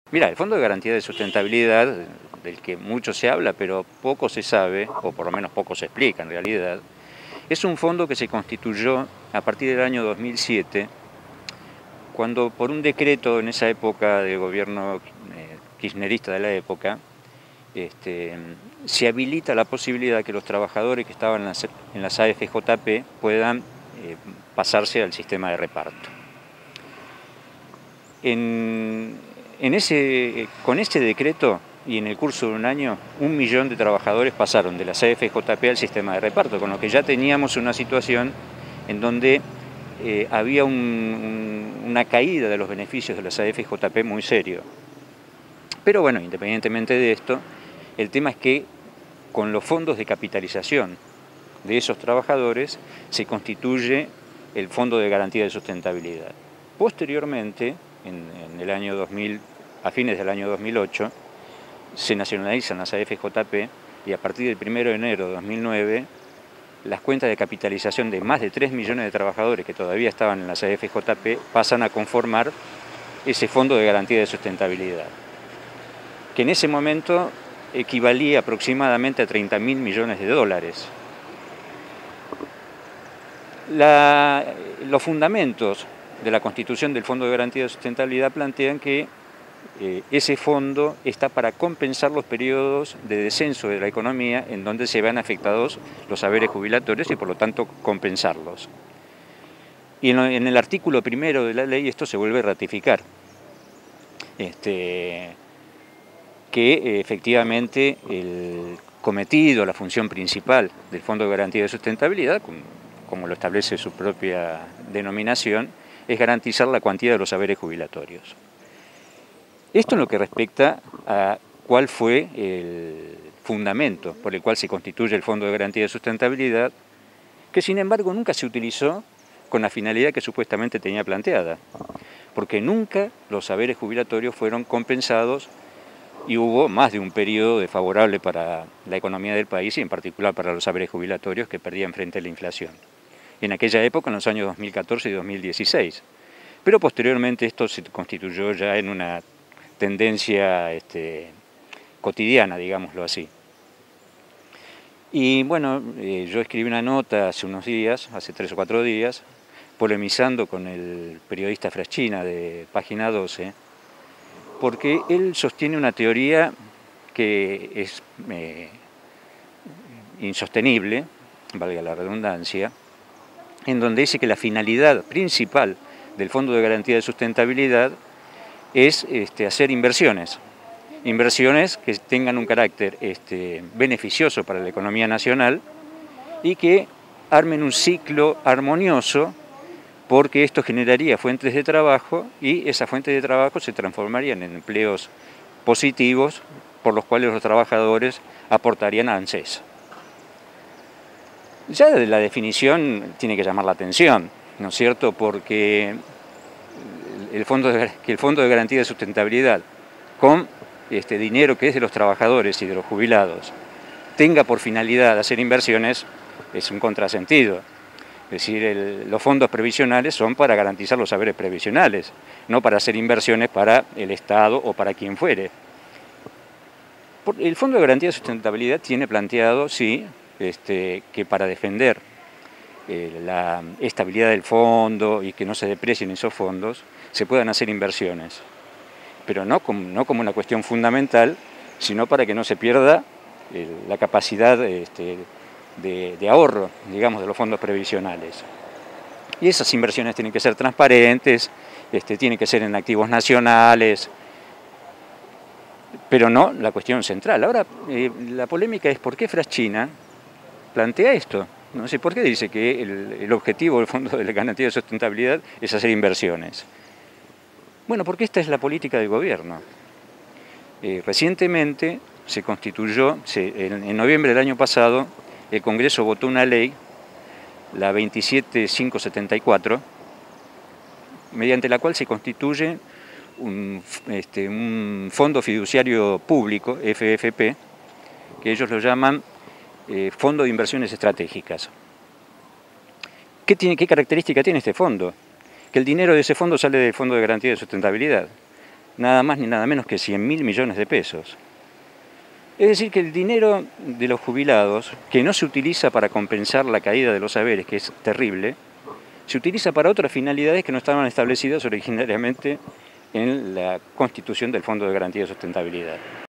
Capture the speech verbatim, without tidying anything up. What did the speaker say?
Mira, el Fondo de Garantía de Sustentabilidad, del que mucho se habla, pero poco se sabe, o por lo menos poco se explica en realidad, es un fondo que se constituyó a partir del año dos mil siete, cuando por un decreto en esa época del gobierno eh, kirchnerista de la época, este, se habilita la posibilidad que los trabajadores que estaban en las, en las A F J P puedan eh, pasarse al sistema de reparto. En, en ese, con este decreto y en el curso de un año, un millón de trabajadores pasaron de las A F J P al sistema de reparto, con lo que ya teníamos una situación en donde eh, había un, un, una caída de los beneficios de las A F J P muy serio. Pero bueno, independientemente de esto, el tema es que con los fondos de capitalización de esos trabajadores se constituye el Fondo de Garantía de Sustentabilidad. Posteriormente, en, en el año dos mil, a fines del año dos mil ocho, se nacionalizan las A F J P y a partir del primero de enero de dos mil nueve, las cuentas de capitalización de más de tres millones de trabajadores que todavía estaban en las A F J P pasan a conformar ese Fondo de Garantía de Sustentabilidad, que en ese momento equivalía aproximadamente a treinta mil millones de dólares. La, los fundamentos de la constitución del Fondo de Garantía de Sustentabilidad plantean que eh, ese fondo está para compensar los periodos de descenso de la economía en donde se vean afectados los haberes jubilatorios y por lo tanto compensarlos. Y en, en el artículo primero de la ley esto se vuelve a ratificar, este, que eh, efectivamente el cometido, la función principal del Fondo de Garantía de Sustentabilidad, como, como lo establece su propia denominación, es garantizar la cuantía de los haberes jubilatorios. Esto en lo que respecta a cuál fue el fundamento por el cual se constituye el Fondo de Garantía de Sustentabilidad, que sin embargo nunca se utilizó con la finalidad que supuestamente tenía planteada, porque nunca los haberes jubilatorios fueron compensados y hubo más de un periodo desfavorable para la economía del país y en particular para los haberes jubilatorios que perdían frente a la inflación. En aquella época, en los años dos mil catorce y dos mil dieciséis. Pero posteriormente esto se constituyó ya en una tendencia este, cotidiana, digámoslo así. Y bueno, eh, yo escribí una nota hace unos días, hace tres o cuatro días, polemizando con el periodista Fraschina de Página doce, porque él sostiene una teoría que es eh, insostenible, valga la redundancia, en donde dice que la finalidad principal del Fondo de Garantía de Sustentabilidad es este, hacer inversiones, inversiones que tengan un carácter este, beneficioso para la economía nacional y que armen un ciclo armonioso, porque esto generaría fuentes de trabajo y esas fuentes de trabajo se transformarían en empleos positivos por los cuales los trabajadores aportarían a ANSES. Ya de la definición tiene que llamar la atención, ¿no es cierto? Porque el Fondo de, que el Fondo de Garantía de Sustentabilidad, con este dinero que es de los trabajadores y de los jubilados, tenga por finalidad hacer inversiones, es un contrasentido. Es decir, el, los fondos previsionales son para garantizar los haberes previsionales, no para hacer inversiones para el Estado o para quien fuere. El Fondo de Garantía de Sustentabilidad tiene planteado, sí, este, que para defender eh, la estabilidad del fondo y que no se deprecien esos fondos, se puedan hacer inversiones, pero no como, no como una cuestión fundamental, sino para que no se pierda eh, la capacidad este, de, de ahorro, digamos, de los fondos previsionales. Y esas inversiones tienen que ser transparentes, este, tienen que ser en activos nacionales, pero no la cuestión central. Ahora, eh, la polémica es por qué Fraschina plantea esto. No sé por qué dice que el, el objetivo del Fondo de la Garantía de Sustentabilidad es hacer inversiones. Bueno, porque esta es la política del gobierno. Eh, recientemente se constituyó, se, en, en noviembre del año pasado, el Congreso votó una ley, la veintisiete mil quinientos setenta y cuatro, mediante la cual se constituye un, este, un fondo fiduciario público, F F P, que ellos lo llaman eh, Fondo de Inversiones Estratégicas. ¿Qué, tiene, ¿Qué característica tiene este fondo? Que el dinero de ese fondo sale del Fondo de Garantía de Sustentabilidad. nada más ni nada menos que cien mil millones de pesos. Es decir, que el dinero de los jubilados, que no se utiliza para compensar la caída de los saberes, que es terrible, se utiliza para otras finalidades que no estaban establecidas originariamente en la constitución del Fondo de Garantía de Sustentabilidad.